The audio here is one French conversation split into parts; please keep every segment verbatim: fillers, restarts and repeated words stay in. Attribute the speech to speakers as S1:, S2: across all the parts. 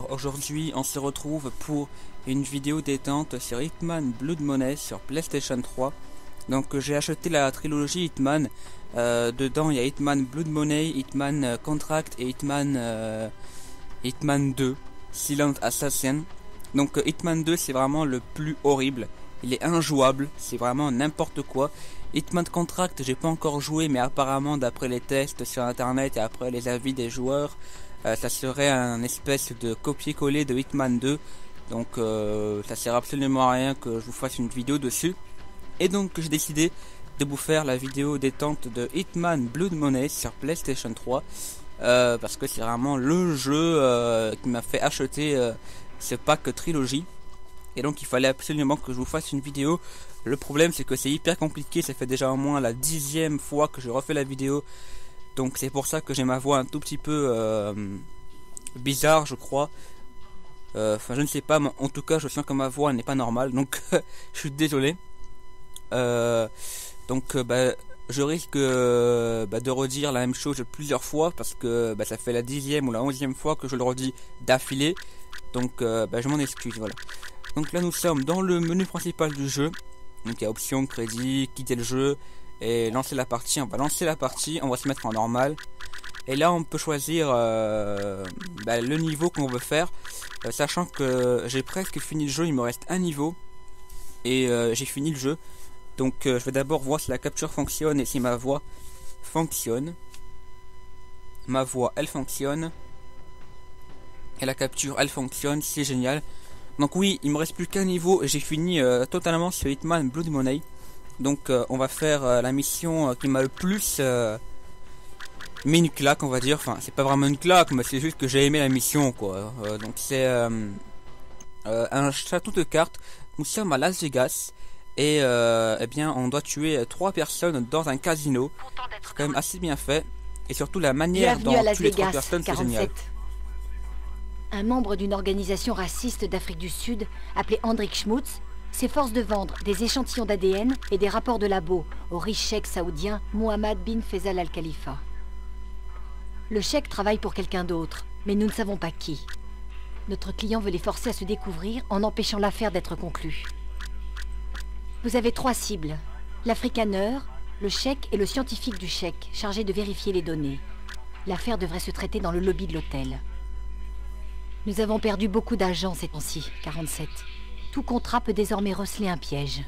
S1: aujourd'hui on se retrouve pour une vidéo détente sur Hitman Blood Money sur PlayStation trois. Donc j'ai acheté la trilogie Hitman, euh, dedans il y a Hitman Blood Money, Hitman euh, Contract et Hitman, euh, Hitman deux, Silent Assassin. Donc euh, Hitman deux c'est vraiment le plus horrible, il est injouable, c'est vraiment n'importe quoi. Hitman Contract j'ai pas encore joué, mais apparemment d'après les tests sur internet et après les avis des joueurs, euh, ça serait un espèce de copier-coller de Hitman deux. Donc euh, ça sert absolument à rien que je vous fasse une vidéo dessus. Et donc j'ai décidé de vous faire la vidéo détente de Hitman Blood Money sur PlayStation trois. Euh, parce que c'est vraiment le jeu euh, qui m'a fait acheter euh, ce pack trilogie. Et donc il fallait absolument que je vous fasse une vidéo. Le problème c'est que c'est hyper compliqué, ça fait déjà au moins la dixième fois que je refais la vidéo. Donc c'est pour ça que j'ai ma voix un tout petit peu euh, bizarre je crois. Enfin euh, je ne sais pas, mais en tout cas je sens que ma voix n'est pas normale, donc je suis désolé. Euh, donc euh, bah, je risque euh, bah, de redire la même chose plusieurs fois parce que bah, ça fait la dixième ou la onzième fois que je le redis d'affilée. Donc euh, bah, je m'en excuse, voilà. Donc là nous sommes dans le menu principal du jeu. Donc il y a option, crédit, quitter le jeu et lancer la partie. On va lancer la partie, on va se mettre en normal. Et là on peut choisir euh, bah, le niveau qu'on veut faire, euh, sachant que j'ai presque fini le jeu, il me reste un niveau et euh, j'ai fini le jeu. Donc euh, je vais d'abord voir si la capture fonctionne et si ma voix fonctionne. Ma voix elle fonctionne. Et la capture elle fonctionne, c'est génial. Donc oui, il me reste plus qu'un niveau et j'ai fini euh, totalement sur Hitman Blood Money. Donc euh, on va faire euh, la mission euh, qui m'a le plus euh, mis une claque, on va dire. Enfin c'est pas vraiment une claque, mais c'est juste que j'ai aimé la mission quoi. Euh, donc c'est euh, euh, un château de cartes. Nous sommes à Las Vegas. Et euh, eh bien on doit tuer trois personnes dans un casino. C'est quand même assez bien fait. Et surtout la manière
S2: Bienvenue
S1: dont
S2: à Las
S1: tuer les trois
S2: Vegas,
S1: personnes c'est génial.
S2: quarante-sept. Un membre d'une organisation raciste d'Afrique du Sud, appelé Hendrik Schmutz, s'efforce de vendre des échantillons d'A D N et des rapports de labo au riche cheikh saoudien Mohammed bin Faisal Al Khalifa. Le cheikh travaille pour quelqu'un d'autre, mais nous ne savons pas qui. Notre client veut les forcer à se découvrir en empêchant l'affaire d'être conclue. Vous avez trois cibles, l'africaneur, le cheikh et le scientifique du cheikh, chargé de vérifier les données. L'affaire devrait se traiter dans le lobby de l'hôtel. Nous avons perdu beaucoup d'agents ces temps-ci, quarante-sept. Tout contrat peut désormais receler un piège.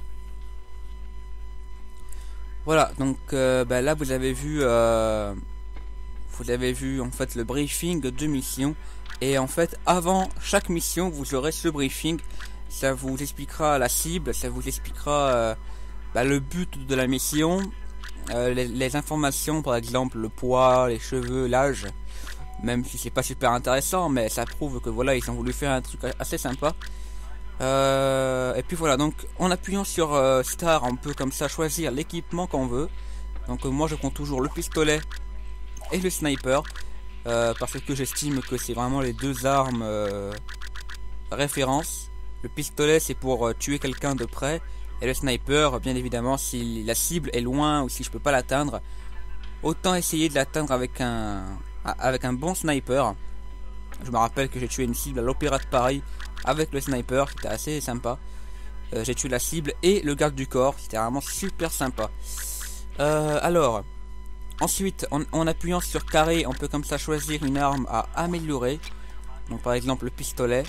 S1: Voilà, donc euh, bah là vous avez vu, euh, vous avez vu en fait le briefing de mission. Et en fait, avant chaque mission, vous aurez ce briefing. Ça vous expliquera la cible, ça vous expliquera euh, bah, le but de la mission, euh, les, les informations, par exemple le poids, les cheveux, l'âge. Même si c'est pas super intéressant, mais ça prouve que voilà, ils ont voulu faire un truc assez sympa. Euh, et puis voilà, donc en appuyant sur euh, Star, on peut comme ça choisir l'équipement qu'on veut. Donc euh, moi je compte toujours le pistolet et le sniper, euh, parce que j'estime que c'est vraiment les deux armes euh, référence. Le pistolet c'est pour euh, tuer quelqu'un de près, et le sniper bien évidemment si la cible est loin ou si je peux pas l'atteindre, autant essayer de l'atteindre avec un avec un bon sniper. Je me rappelle que j'ai tué une cible à l'Opéra de Paris avec le sniper, c'était assez sympa. Euh, j'ai tué la cible et le garde du corps, c'était vraiment super sympa. Euh, alors, ensuite, en, en appuyant sur carré, on peut comme ça choisir une arme à améliorer. Donc par exemple le pistolet.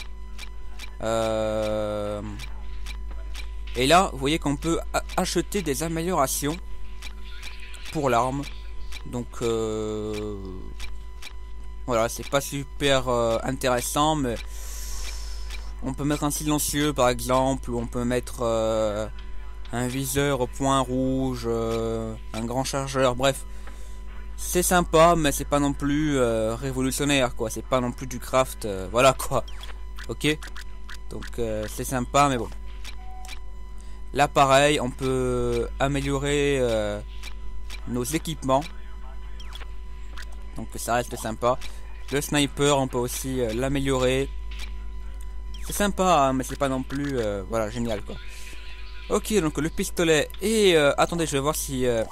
S1: Euh... Et là, vous voyez qu'on peut acheter des améliorations pour l'arme. Donc euh... voilà, c'est pas super euh, intéressant, mais on peut mettre un silencieux par exemple, ou on peut mettre euh, un viseur au point rouge, euh, un grand chargeur, bref. C'est sympa, mais c'est pas non plus euh, révolutionnaire quoi, c'est pas non plus du craft, euh, voilà quoi. Ok, donc euh, c'est sympa, mais bon. Là pareil, on peut améliorer euh, nos équipements. Donc ça reste sympa. Le sniper on peut aussi euh, l'améliorer. C'est sympa hein, mais c'est pas non plus euh, voilà génial quoi. Ok, donc le pistolet. Et euh, attendez, je vais voir si euh...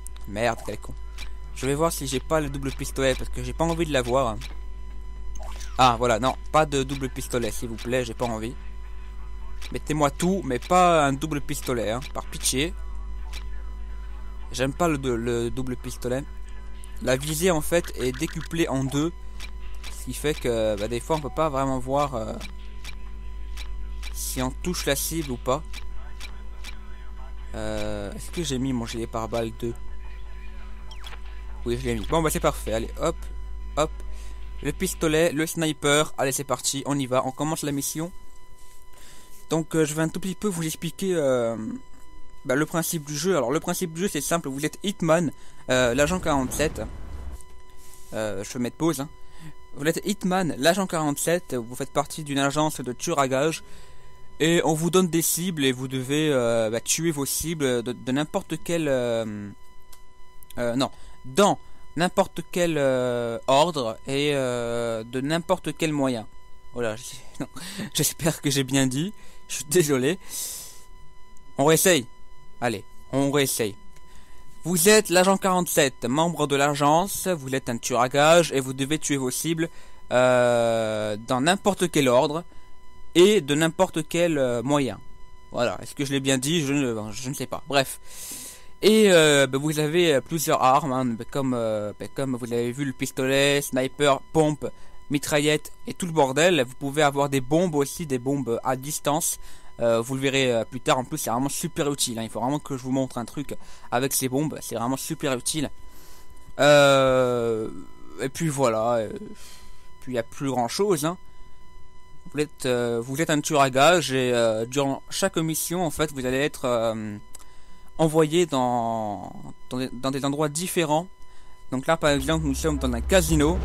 S1: merde quel con. Je vais voir si j'ai pas le double pistolet parce que j'ai pas envie de l'avoir hein. Ah voilà, non, pas de double pistolet s'il vous plaît, j'ai pas envie. Mettez-moi tout, mais pas un double pistolet, hein, par pitié. J'aime pas le, le double pistolet. La visée en fait est décuplée en deux. Ce qui fait que bah, des fois on peut pas vraiment voir euh, si on touche la cible ou pas. Euh, Est-ce que j'ai mis mon gilet pare-balles deux? Oui, je l'ai mis. Bon bah c'est parfait, allez hop, hop. Le pistolet, le sniper, allez c'est parti, on y va, on commence la mission. Donc euh, je vais un tout petit peu vous expliquer euh, bah, le principe du jeu. Alors le principe du jeu c'est simple, vous êtes Hitman, euh, l'agent quarante-sept. Euh, je vais mettre pause. Hein. Vous êtes Hitman, l'agent quarante-sept, vous faites partie d'une agence de tueurs à gages. Et on vous donne des cibles et vous devez euh, bah, tuer vos cibles de, de n'importe quel... Euh, euh, non, dans n'importe quel euh, ordre et euh, de n'importe quel moyen. Voilà, j'espère que j'ai bien dit. Je suis désolé. On réessaye. Allez, on réessaye. Vous êtes l'agent quarante-sept, membre de l'agence. Vous êtes un tueur à gages et vous devez tuer vos cibles euh, dans n'importe quel ordre et de n'importe quel euh, moyen. Voilà, est-ce que je l'ai bien dit? je ne, je ne sais pas. Bref. Et euh, bah, vous avez plusieurs armes, hein, bah, comme, euh, bah, comme vous avez vu le pistolet, sniper, pompe, mitraillette et tout le bordel. Vous pouvez avoir des bombes aussi, des bombes à distance. Euh, vous le verrez euh, plus tard. En plus, c'est vraiment super utile. Hein. Il faut vraiment que je vous montre un truc avec ces bombes. C'est vraiment super utile. Euh, et puis voilà. Euh, puis il n'y a plus grand chose. Hein. Vous êtes, euh, vous êtes un tueur à gages et euh, durant chaque mission, en fait, vous allez être euh, envoyé dans, dans des, dans des endroits différents. Donc là, par exemple, nous sommes dans un casino.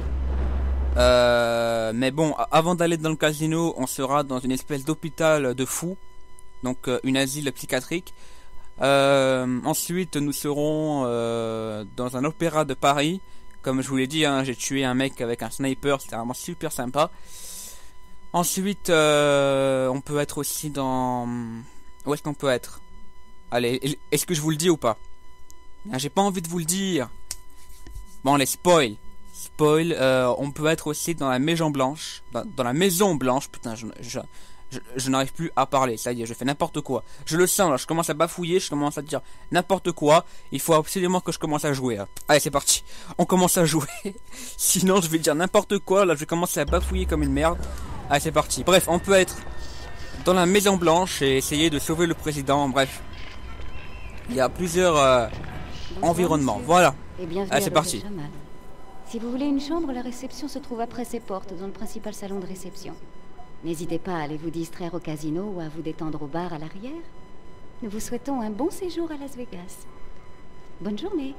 S1: Euh, mais bon, avant d'aller dans le casino, on sera dans une espèce d'hôpital de fous, donc euh, une asile psychiatrique. Euh, ensuite, nous serons euh, dans un opéra de Paris. Comme je vous l'ai dit, hein, j'ai tué un mec avec un sniper, c'était vraiment super sympa. Ensuite, euh, on peut être aussi dans... Où est-ce qu'on peut être? Allez, est-ce que je vous le dis ou pas? J'ai pas envie de vous le dire. Bon, les spoil. Spoil, euh, on peut être aussi dans la Maison Blanche. Dans, dans la Maison Blanche, putain, je, je, je, je n'arrive plus à parler. Ça y est, je fais n'importe quoi. Je le sens là, je commence à bafouiller, je commence à dire n'importe quoi. Il faut absolument que je commence à jouer. Là. Allez, c'est parti. On commence à jouer. Sinon, je vais dire n'importe quoi. Là, je vais commencer à bafouiller comme une merde. Allez, c'est parti. Bref, on peut être dans la Maison Blanche et essayer de sauver le président. Bref, il y a plusieurs euh, environnements. Voilà. Allez, c'est parti.
S2: Si vous voulez une chambre, la réception se trouve après ces portes, dans le principal salon de réception. N'hésitez pas à aller vous distraire au casino ou à vous détendre au bar à l'arrière. Nous vous souhaitons un bon séjour à Las Vegas. Bonne journée.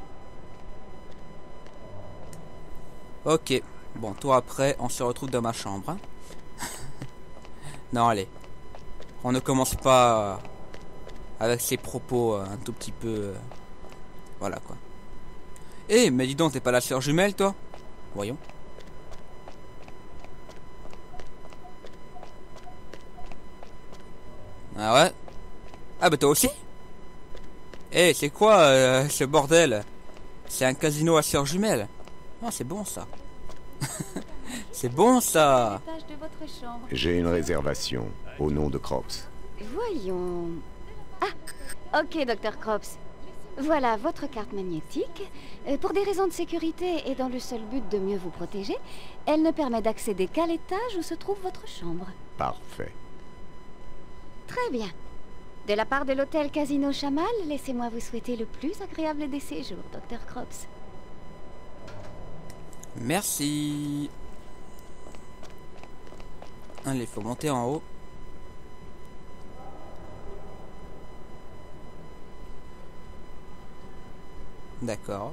S1: Ok. Bon, toi après, on se retrouve dans ma chambre. Hein. Non, allez. On ne commence pas avec ces propos un tout petit peu... Euh, voilà, quoi. Eh, hey, mais dis donc, t'es pas la sœur jumelle, toi? Voyons. Ah ouais? Ah bah toi aussi? Eh, hey, c'est quoi euh, ce bordel? C'est un casino à sœur jumelle. Ah, c'est bon, ça. C'est bon, ça.
S3: J'ai une réservation, au nom de Crops.
S2: Voyons... Ah, ok, docteur Crops. Voilà votre carte magnétique. Euh, pour des raisons de sécurité et dans le seul but de mieux vous protéger, elle ne permet d'accéder qu'à l'étage où se trouve votre chambre.
S3: Parfait.
S2: Très bien. De la part de l'hôtel Casino Chamal, laissez-moi vous souhaiter le plus agréable des séjours, docteur Crops.
S1: Merci. Allez, il faut monter en haut. D'accord.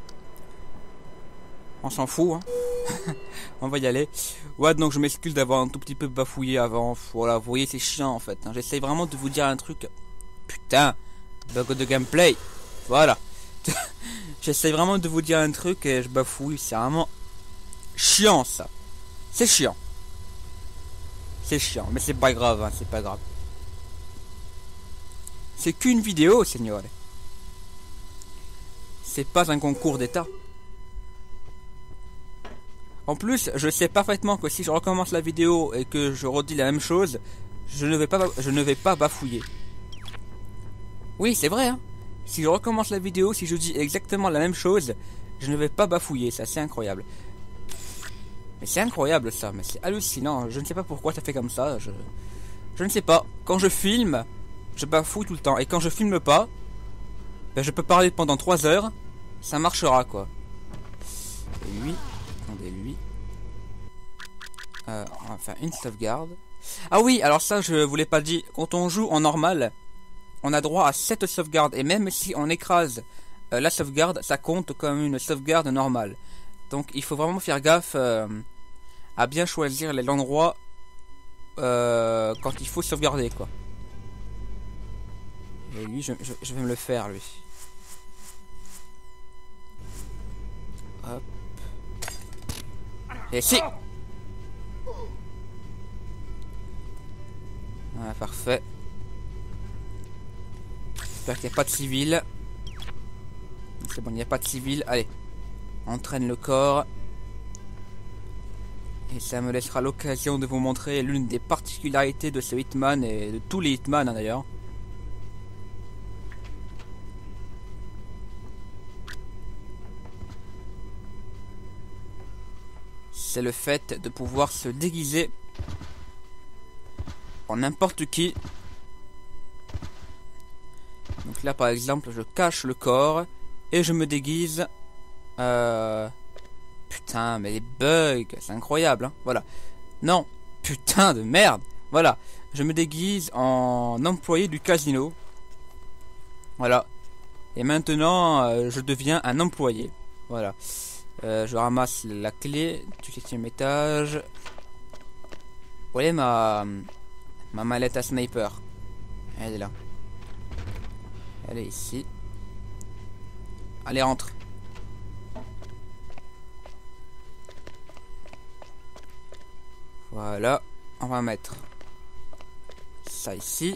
S1: On s'en fout, hein. On va y aller. Ouais, donc je m'excuse d'avoir un tout petit peu bafouillé avant. Voilà, vous voyez, c'est chiant en fait. Hein. J'essaye vraiment de vous dire un truc. Putain, bug de gameplay. Voilà. J'essaye vraiment de vous dire un truc et je bafouille. C'est vraiment chiant ça. C'est chiant. C'est chiant, mais c'est pas grave, hein, c'est pas grave. C'est qu'une vidéo, signore. C'est pas un concours d'état. En plus, je sais parfaitement que si je recommence la vidéo et que je redis la même chose, je ne vais pas, je ne vais pas bafouiller. Oui, c'est vrai, hein. Si je recommence la vidéo, si je dis exactement la même chose, je ne vais pas bafouiller, ça c'est incroyable. Mais c'est incroyable ça, mais c'est hallucinant, je ne sais pas pourquoi ça fait comme ça, je... Je ne sais pas, quand je filme, je bafouille tout le temps, et quand je filme pas, ben je peux parler pendant trois heures, ça marchera quoi. Et lui, attendez lui, euh, on va faire une sauvegarde. Ah oui, alors ça je vous l'ai pas dit, quand on joue en normal, on a droit à sept sauvegardes, et même si on écrase euh, la sauvegarde, ça compte comme une sauvegarde normale. Donc il faut vraiment faire gaffe euh, à bien choisir l'endroit euh, quand il faut sauvegarder quoi. Et lui je, je, je vais me le faire lui. Hop. Et si. Ah, parfait. J'espère qu'il n'y a pas de civil. C'est bon, il n'y a pas de civil. Allez. Entraîne le corps. Et ça me laissera l'occasion de vous montrer l'une des particularités de ce Hitman et de tous les Hitman hein, d'ailleurs. C'est le fait de pouvoir se déguiser en n'importe qui. Donc là par exemple je cache le corps et je me déguise. Euh... Putain mais les bugs, c'est incroyable hein. Voilà. Non, putain de merde. Voilà, je me déguise en employé du casino. Voilà. Et maintenant euh, je deviens un employé. Voilà. Euh, je ramasse la clé du septième étage. Vous voyez ma ma mallette à sniper. Elle est là. Elle est ici. Allez, rentre. Voilà. On va mettre ça ici.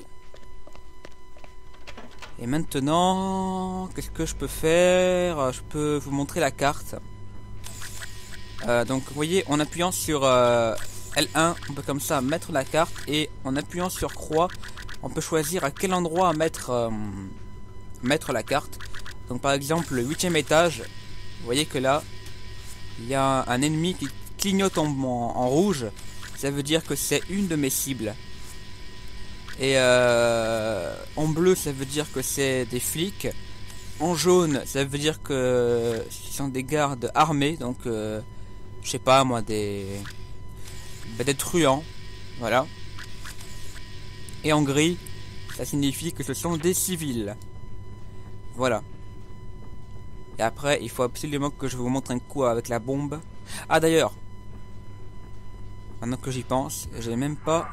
S1: Et maintenant, qu'est-ce que je peux faire? Je peux vous montrer la carte. Euh, donc vous voyez, en appuyant sur euh, L un, on peut comme ça mettre la carte. Et en appuyant sur croix, on peut choisir à quel endroit mettre, euh, mettre la carte. Donc par exemple le huitième étage, vous voyez que là, il y a un ennemi qui clignote en, en, en rouge. Ça veut dire que c'est une de mes cibles. Et euh, en bleu, ça veut dire que c'est des flics. En jaune, ça veut dire que ce sont des gardes armés. Donc, euh, je sais pas moi, des, bah, des truands. Voilà. Et en gris, ça signifie que ce sont des civils. Voilà. Et après, il faut absolument que je vous montre un coup avec la bombe. Ah d'ailleurs, maintenant que j'y pense, j'ai même pas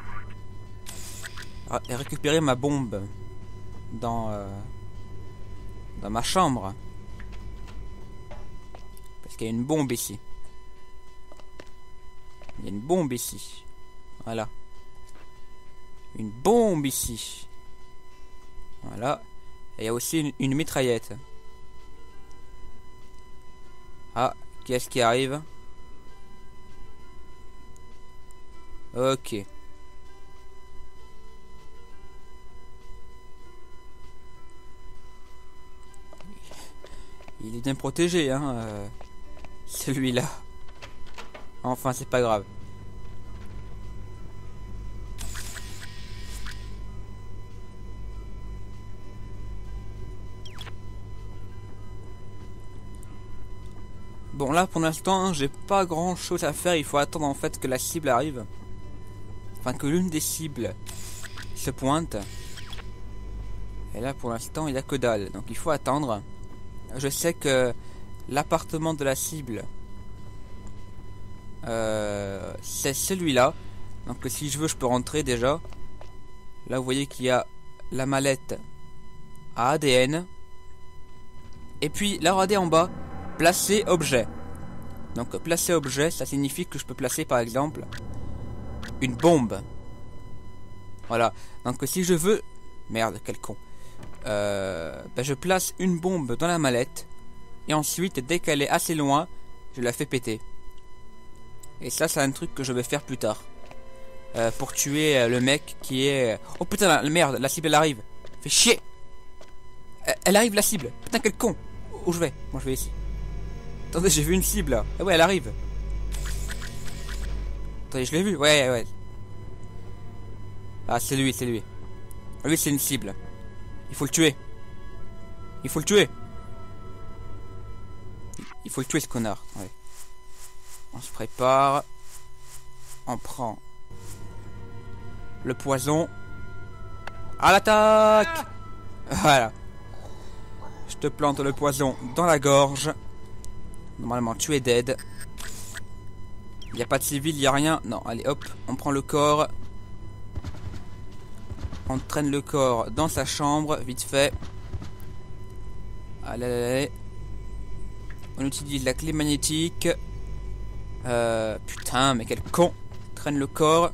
S1: récupéré ma bombe dans euh, dans ma chambre. Parce qu'il y a une bombe ici. Il y a une bombe ici. Voilà. Une bombe ici. Voilà. Et il y a aussi une, une mitraillette. Ah, qui est-ce qui arrive? Ok. Il est bien protégé, hein, euh, celui-là. Enfin, c'est pas grave. Bon là pour l'instant hein, j'ai pas grand chose à faire, il faut attendre en fait que la cible arrive. Enfin que l'une des cibles se pointe. Et là pour l'instant il n'y a que dalle, donc il faut attendre. Je sais que l'appartement de la cible euh, c'est celui-là. Donc si je veux je peux rentrer déjà. Là vous voyez qu'il y a la mallette à A D N. Et puis là regardez en bas, placer objet. Donc placer objet, ça signifie que je peux placer par exemple une bombe. Voilà. Donc si je veux... Merde, quel con. Euh, ben, je place une bombe dans la mallette. Et ensuite, dès qu'elle est assez loin, je la fais péter. Et ça, c'est un truc que je vais faire plus tard. Euh, pour tuer euh, le mec qui est... Oh putain, la, la merde, la cible elle arrive. Fait chier. Elle, elle arrive la cible. Putain, quel con. Où je vais? Moi je vais ici. Attendez, j'ai vu une cible là. Ah ouais, elle arrive. Attendez, je l'ai vu. Ouais, ouais. Ah, c'est lui, c'est lui. Lui, c'est une cible. Il faut le tuer. Il faut le tuer. Il faut le tuer, ce connard. Ouais. On se prépare. On prend le poison. À l'attaque! Voilà. Je te plante le poison dans la gorge. Normalement, tu es dead. Il n'y a pas de civil, il n'y a rien. Non, allez, hop, on prend le corps. On traîne le corps dans sa chambre, vite fait. Allez, allez, allez. On utilise la clé magnétique. Euh, putain, mais quel con. Traîne le corps.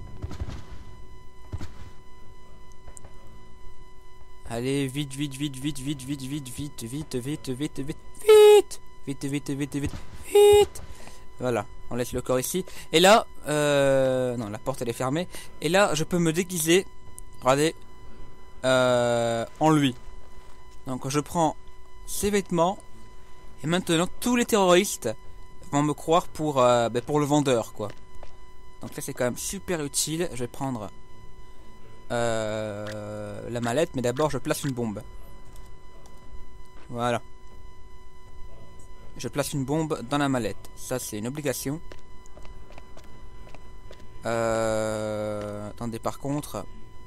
S1: Allez, vite, vite, vite, vite, vite, vite, vite, vite, vite, vite, vite, vite, vite, vite, vite, vite, vite, vite. Voilà, on laisse le corps ici. Et là, euh... non, la porte elle est fermée. Et là, je peux me déguiser. Regardez, euh, en lui. Donc, je prends ses vêtements. Et maintenant, tous les terroristes vont me croire pour, euh, ben, pour le vendeur, quoi. Donc là, c'est quand même super utile. Je vais prendre euh, la mallette, mais d'abord, je place une bombe. Voilà. Je place une bombe dans la mallette. Ça, c'est une obligation. Euh... Attendez, par contre...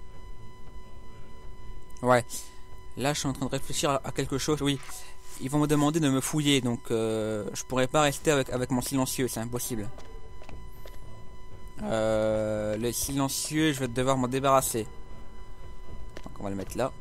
S1: Ouais. Là, je suis en train de réfléchir à quelque chose. Oui. Ils vont me demander de me fouiller. Donc, euh, je pourrais pas rester avec, avec mon silencieux. C'est impossible. Euh, le silencieux, je vais devoir m'en débarrasser. Donc, on va le mettre là.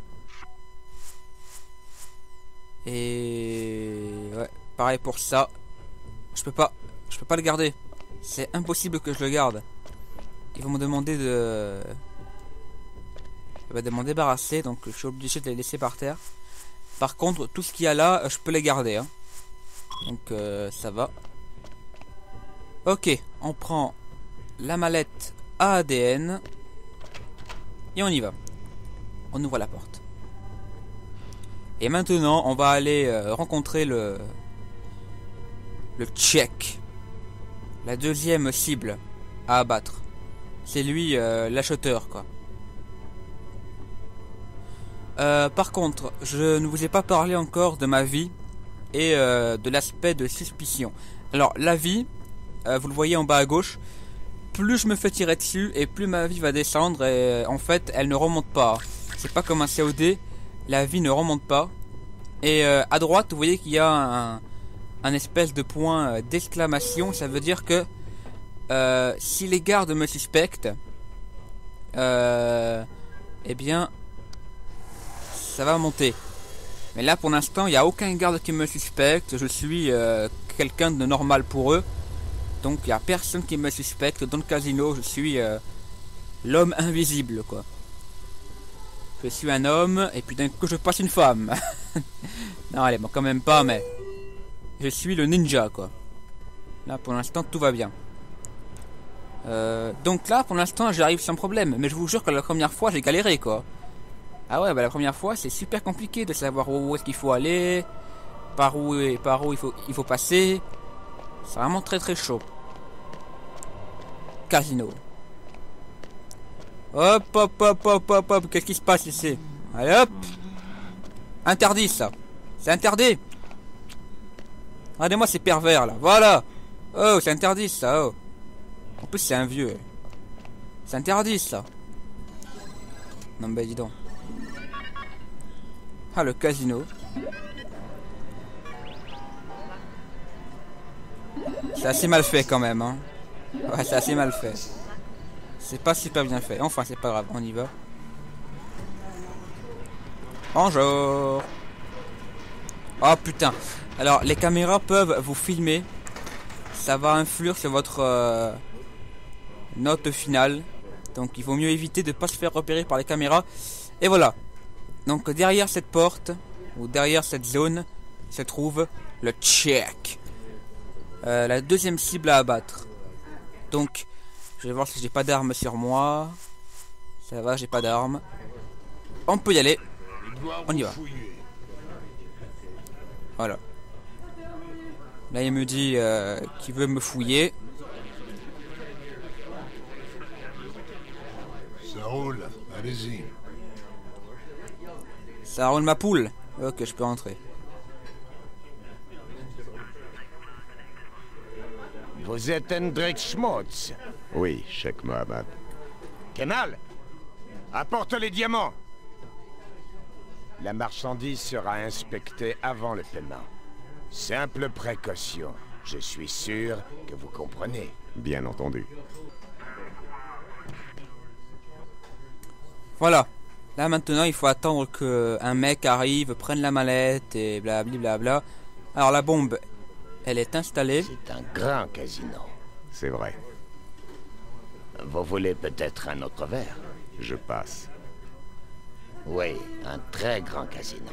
S1: Et... Ouais. Pareil pour ça. Je peux pas. Je peux pas le garder. C'est impossible que je le garde. Ils vont me demander de... de m'en débarrasser. Donc je suis obligé de les laisser par terre. Par contre, tout ce qu'il y a là, je peux les garder. Hein. Donc euh, ça va. Ok. On prend la mallette à A D N. Et on y va. On ouvre la porte. Et maintenant, on va aller euh, rencontrer le... Le Tchèque. La deuxième cible à abattre. C'est lui, euh, l'acheteur, quoi. Euh, par contre, je ne vous ai pas parlé encore de ma vie et euh, de l'aspect de suspicion. Alors, la vie, euh, vous le voyez en bas à gauche, plus je me fais tirer dessus et plus ma vie va descendre et en fait, elle ne remonte pas. C'est pas comme un C O D, la vie ne remonte pas. Et euh, à droite, vous voyez qu'il y a un... un espèce de point d'exclamation. Ça veut dire que euh, si les gardes me suspectent, euh, eh bien ça va monter. Mais là pour l'instant il n'y a aucun garde qui me suspecte. Je suis euh, quelqu'un de normal pour eux. Donc il n'y a personne qui me suspecte. Dans le casino je suis euh, l'homme invisible, quoi. Je suis un homme et puis d'un coup je passe une femme. Non allez, bon quand même pas, mais je suis le ninja, quoi. Là, pour l'instant, tout va bien. Euh, donc là, pour l'instant, j'arrive sans problème. Mais je vous jure que la première fois, j'ai galéré, quoi. Ah ouais, bah la première fois, c'est super compliqué de savoir où est-ce qu'il faut aller, par où et par où il faut, il faut passer. C'est vraiment très très chaud. Casino. Hop, hop, hop, hop, hop, hop. Qu'est-ce qui se passe ici? Allez, hop. Interdit, ça. C'est interdit. Regardez-moi ces pervers là, voilà. Oh, c'est interdit ça, oh. En plus c'est un vieux. C'est interdit ça. Non bah dis donc. Ah, le casino. C'est assez mal fait quand même, hein. Ouais, c'est assez mal fait. C'est pas super bien fait. Enfin, c'est pas grave, on y va. Bonjour. Oh putain. Alors, les caméras peuvent vous filmer. Ça va influer sur votre euh, note finale. Donc, il vaut mieux éviter de ne pas se faire repérer par les caméras. Et voilà. Donc, derrière cette porte, ou derrière cette zone, se trouve le Tchèque. Euh, la deuxième cible à abattre. Donc, je vais voir si j'ai pas d'armes sur moi. Ça va, j'ai pas d'armes. On peut y aller. On y va. Voilà. Là, il me dit euh, qu'il veut me fouiller.
S4: Ça roule, allez-y.
S1: Ça roule ma poule. Ok, je peux rentrer.
S5: Vous êtes Hendrik Schmutz.
S3: Oui, Cheikh Mohammed.
S5: Kemal, apporte les diamants. La marchandise sera inspectée avant le paiement. Simple précaution. Je suis sûr que vous comprenez.
S3: Bien entendu.
S1: Voilà. Là maintenant il faut attendre que un mec arrive, prenne la mallette et blablabla. Bla. Alors la bombe, elle est installée.
S5: C'est un grand casino.
S3: C'est vrai.
S5: Vous voulez peut-être un autre verre?
S3: Je passe.
S5: Oui, un très grand casino.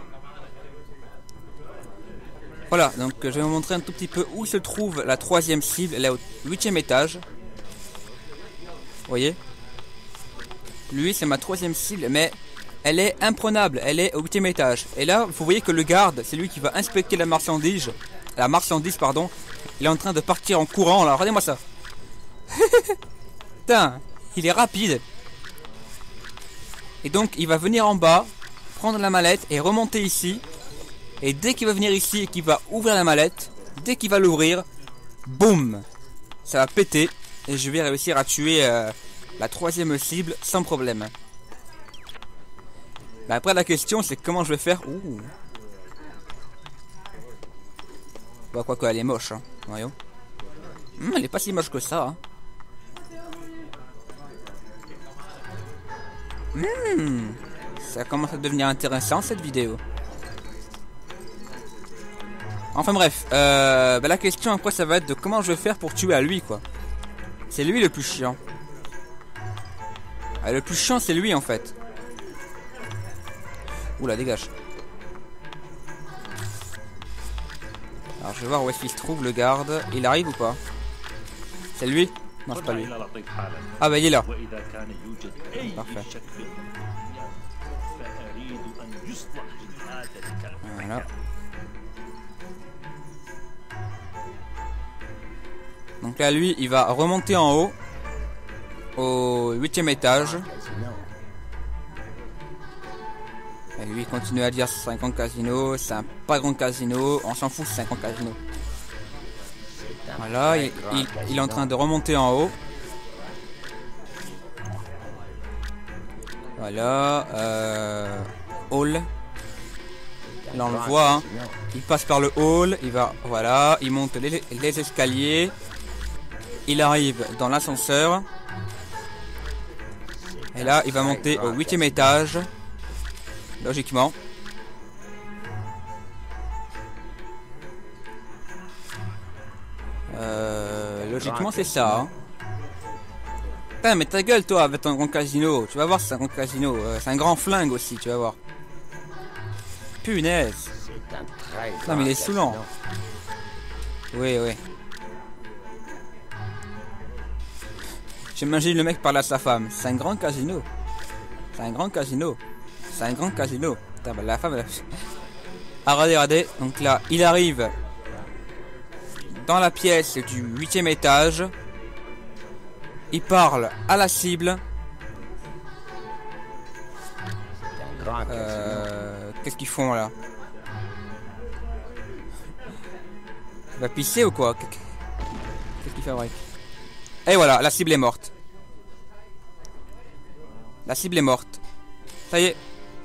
S1: Voilà, donc je vais vous montrer un tout petit peu où se trouve la troisième cible. Elle est au huitième étage. Vous voyez? Lui c'est ma troisième cible, mais elle est imprenable, elle est au huitième étage. Et là, vous voyez que le garde, c'est lui qui va inspecter la marchandise. La marchandise, pardon. Il est en train de partir en courant, là. Regardez-moi ça. Putain, il est rapide. Et donc, il va venir en bas, prendre la mallette et remonter ici. Et dès qu'il va venir ici et qu'il va ouvrir la mallette, dès qu'il va l'ouvrir, boum, ça va péter. Et je vais réussir à tuer euh, la troisième cible sans problème. Bah après la question c'est comment je vais faire. Ouh. Bah quoi qu'elle est moche hein. Voyons. Hum, elle est pas si moche que ça hein. Hum, ça commence à devenir intéressant cette vidéo. Enfin bref, euh, bah, la question après ça va être de comment je vais faire pour tuer à lui quoi. C'est lui le plus chiant. Ah, le plus chiant c'est lui en fait. Oula, dégage. Alors je vais voir où est-ce qu'il se trouve le garde. Il arrive ou pas? C'est lui? Non, c'est pas lui. Ah bah il est là. Parfait. Voilà. Donc là lui il va remonter en haut. Au huitième étage. Et lui il continue à dire c'est un grand casino, c'est un pas grand casino, on s'en fout c'est un grand casino. Voilà, il, il, il est en train de remonter en haut. Voilà, euh, hall. Là on le voit, hein. Il passe par le hall, il va, voilà, il monte les, les escaliers. Il arrive dans l'ascenseur. Et là il va monter au huitième étage. Logiquement. Euh, logiquement c'est ça. Hein. Putain mais ta gueule toi avec ton grand casino. Tu vas voir c'est un grand casino. Euh, c'est un grand flingue aussi tu vas voir. Punaise. Non mais il est saoulant. Oui oui. J'imagine le mec parler à sa femme. C'est un grand casino. C'est un grand casino. C'est un grand casino. Putain, bah, la femme... Elle... Ah, regardez, regardez. Donc là, il arrive dans la pièce du huitième étage. Il parle à la cible. Euh, Qu'est-ce qu'ils font là? Il va pisser ou quoi? Qu'est-ce qu'il fabrique? Et voilà, la cible est morte. La cible est morte. Ça y est.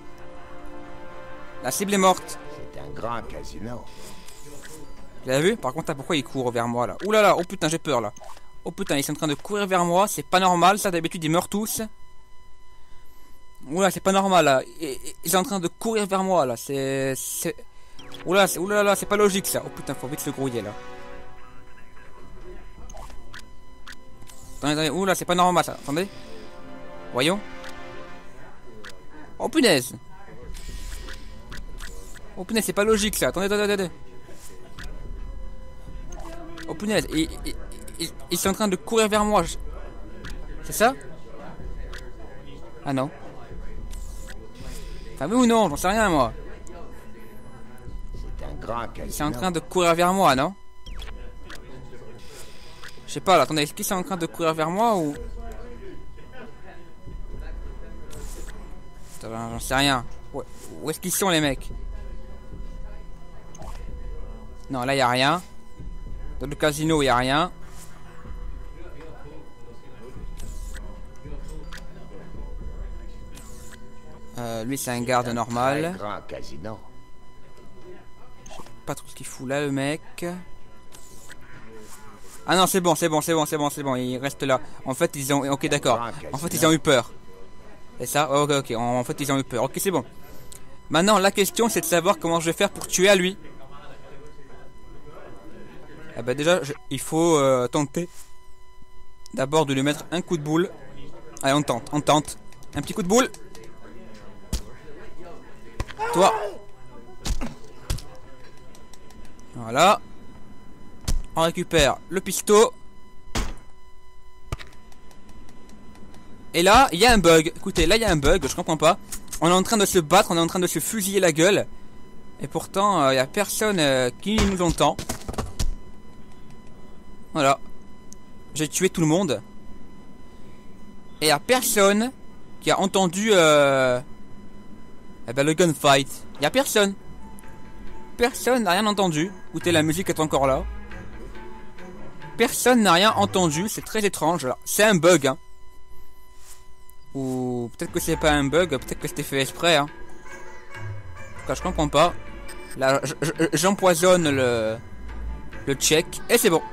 S1: La cible est morte.
S5: C'est un grand casino.
S1: Vous avez vu? Par contre, là, pourquoi il court vers moi là? Ouh là là, oh putain, j'ai peur là. Oh putain, ils sont en train de courir vers moi. C'est pas normal, ça d'habitude ils meurent tous. Oula, c'est pas normal là. Ils sont en train de courir vers moi là. C'est. Oula, oula là, c'est pas logique ça. Oh putain, faut vite se grouiller là. Attendez, attendez. Oula, c'est pas normal ça. Attendez. Voyons. Oh punaise. Oh punaise, c'est pas logique ça. Attendez, attendez, attendez. Oh punaise, ils, ils, ils, ils sont en train de courir vers moi. Je... C'est ça? Ah non. Enfin, oui ou non? J'en sais rien, moi.
S5: C'est un grand casino.
S1: Ils sont en train de courir vers moi, non? Je sais pas, là, attendez, est-ce qu'ils sont en train de courir vers moi ou... J'en sais rien. Ouais. Où est-ce qu'ils sont, les mecs? Non, là, y a rien. Dans le casino, y a rien. Euh, lui, c'est un garde normal.
S5: Grand casino.
S1: Je sais pas trop ce qu'il fout là, le mec. Ah non, c'est bon, c'est bon, c'est bon, c'est bon, c'est bon. Il reste là. En fait, ils ont... Ok, d'accord. En fait, ils ont eu peur. C'est ça? Ok, ok. En fait, ils ont eu peur. Ok, c'est bon. Maintenant, la question, c'est de savoir comment je vais faire pour tuer à lui. Ah bah déjà, je... il faut euh, tenter. D'abord de lui mettre un coup de boule. Allez, on tente, on tente. Un petit coup de boule. Toi. Voilà. On récupère le pistolet. Et là, il y a un bug. Écoutez, là, il y a un bug, je comprends pas. On est en train de se battre, on est en train de se fusiller la gueule. Et pourtant, il euh, n'y a personne euh, qui nous entend. Voilà. J'ai tué tout le monde. Et il n'y a personne qui a entendu euh, eh ben, le gunfight. Il n'y a personne. Personne n'a rien entendu. Écoutez, la musique est encore là. Personne n'a rien entendu. C'est très étrange. C'est un bug. Hein. Ou peut-être que c'est pas un bug. Peut-être que c'était fait exprès. Hein. En tout cas, je comprends pas. Là, j'empoisonne le, le check. Et c'est bon.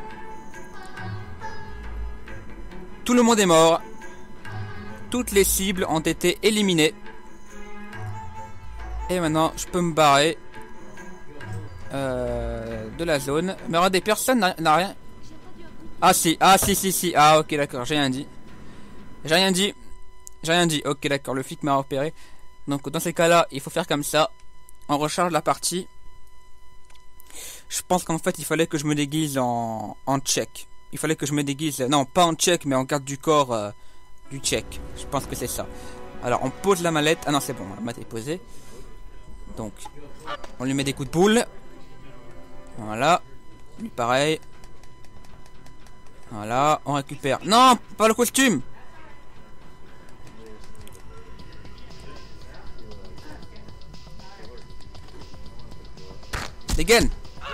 S1: Tout le monde est mort. Toutes les cibles ont été éliminées. Et maintenant, je peux me barrer euh, de la zone. Mais regardez, personne n'a rien. Ah si, ah si, si, si. Ah ok, d'accord, j'ai rien dit. J'ai rien dit. J'ai rien dit. Ok, d'accord, le flic m'a repéré. Donc dans ces cas-là, il faut faire comme ça. On recharge la partie. Je pense qu'en fait, il fallait que je me déguise en, en check. Il fallait que je me déguise, non pas en check, mais en garde du corps euh, du check. Je pense que c'est ça. Alors on pose la mallette. Ah non, c'est bon, la mallette est posée. Donc, on lui met des coups de boule. Voilà. Lui pareil. Voilà, on récupère. Non, pas le costume. Dégaine.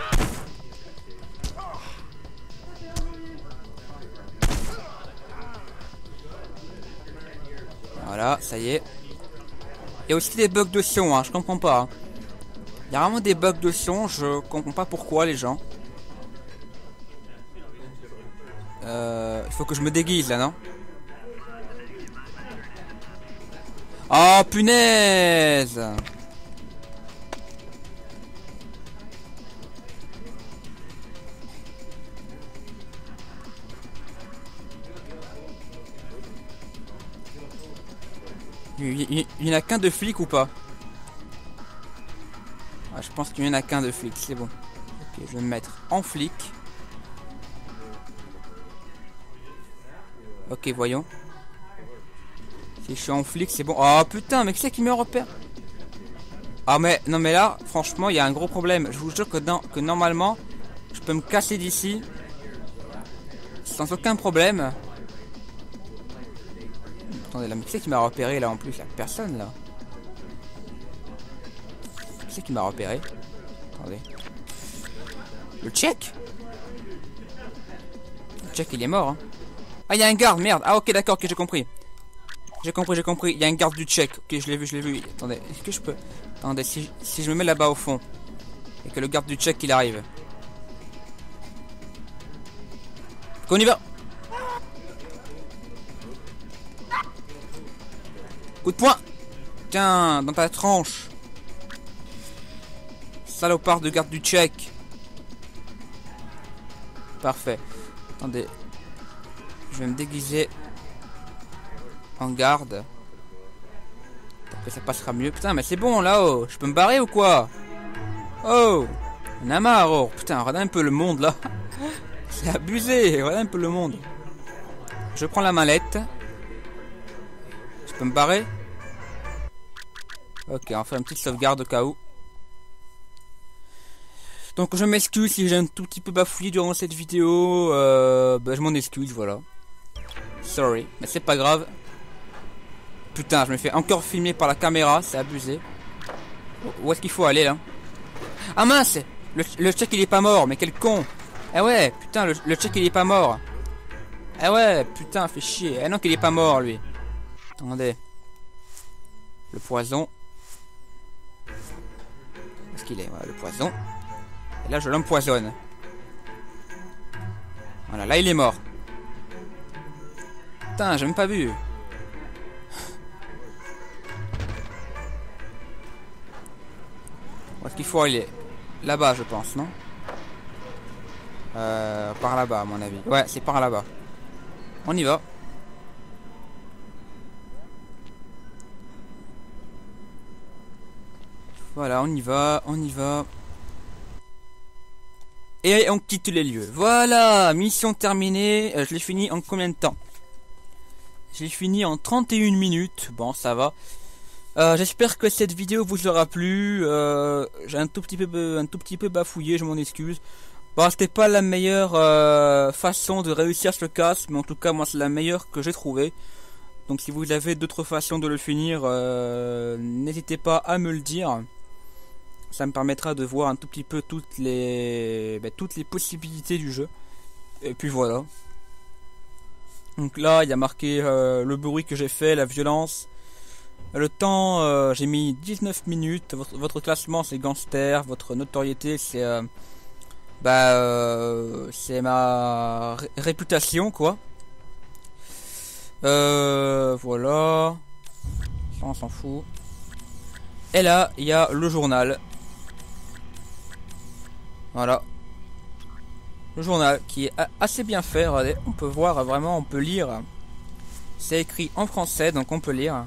S1: Voilà, ça y est. Il y a aussi des bugs de son, hein, je comprends pas. Hein. Il y a vraiment des bugs de son, je comprends pas pourquoi les gens. Euh, il faut que je me déguise là, non? Oh punaise! Il n'y en a qu'un de flic ou pas? Ah, je pense qu'il n'y en a qu'un de flic, c'est bon. Ok, je vais me mettre en flic. Ok, voyons. Si je suis en flic, c'est bon. Oh putain, mais qui c'est qui me repère? Ah mais, non mais là, franchement, il y a un gros problème. Je vous jure que, dans, que normalement, je peux me casser d'ici sans aucun problème. Attendez, là, mais qui c'est qui m'a repéré là en plus? Il n'y a personne là. Qui c'est qui m'a repéré? Attendez. Le check? Le check il est mort hein. Ah il y a un garde, merde. Ah ok d'accord, ok j'ai compris. J'ai compris, j'ai compris. Il y a un garde du check. Ok je l'ai vu, je l'ai vu. Attendez, est-ce que je peux... Attendez, si, si je me mets là-bas au fond et que le garde du check il arrive. Qu'on y va. Coup de poing. Tiens, dans ta tranche. Salopard de garde du check. Parfait. Attendez. Je vais me déguiser en garde. Peut-être que ça passera mieux. Putain, mais c'est bon là-haut. Je peux me barrer ou quoi? Oh, on a marre. Oh. Putain, regarde un peu le monde là. C'est abusé, voilà un peu le monde. Je prends la mallette. Je peux me barrer? Ok, on fait une petite sauvegarde au cas où. Donc je m'excuse si j'ai un tout petit peu bafouillé durant cette vidéo. Euh, bah, je m'en excuse, voilà. Sorry, mais c'est pas grave. Putain, je me fais encore filmer par la caméra, c'est abusé. Où est-ce qu'il faut aller là? Ah mince, le, le check il est pas mort, mais quel con. Ah ouais, putain, le, le check il est pas mort. Ah ouais, putain, fait chier. Ah non qu'il est pas mort lui. Attendez. Le poison. Où est-ce qu'il est? Voilà, le poison. Et là je l'empoisonne. Voilà, là il est mort. Putain, j'ai même pas vu. Où est-ce qu'il faut aller? Là-bas, je pense, non? Euh, par là-bas, à mon avis. Ouais, c'est par là-bas. On y va. Voilà, on y va, on y va. Et on quitte les lieux. Voilà, mission terminée. Euh, je l'ai fini en combien de temps? J'ai fini en trente et une minutes. Bon, ça va. Euh, J'espère que cette vidéo vous aura plu. Euh, J'ai un tout petit peu, un tout petit peu bafouillé, je m'en excuse. Bon, c'était pas la meilleure euh, façon de réussir ce casse, mais en tout cas, moi, c'est la meilleure que j'ai trouvée. Donc, si vous avez d'autres façons de le finir, euh, n'hésitez pas à me le dire. Ça me permettra de voir un tout petit peu toutes les, bah, toutes les possibilités du jeu. Et puis voilà. Donc là, il y a marqué euh, le bruit que j'ai fait, la violence. Le temps, euh, j'ai mis dix-neuf minutes. Votre, votre classement, c'est gangster. Votre notoriété, c'est euh, bah, euh, c'est ma ré réputation, quoi. Euh, voilà. Ça, on s'en fout. Et là, il y a le journal. Voilà. Le journal qui est assez bien fait. Regardez, on peut voir vraiment, on peut lire. C'est écrit en français, donc on peut lire.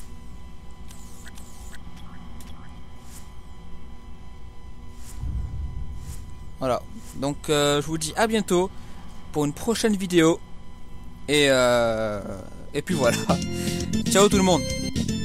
S1: Voilà, donc euh, je vous dis à bientôt pour une prochaine vidéo. Et, euh, et puis voilà. Ciao tout le monde.